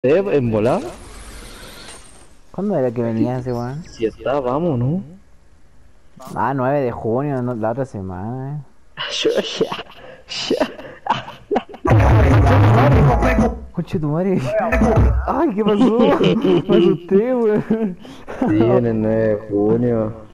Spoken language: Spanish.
¿En volar? ¿Cuándo era que venía ese weón? Si está, vamos, ¿no? Ah, 9 de junio, la otra semana, Conche tu madre. Ay, ¿qué pasó? Me asusté, weón. Sí, en el 9 de junio.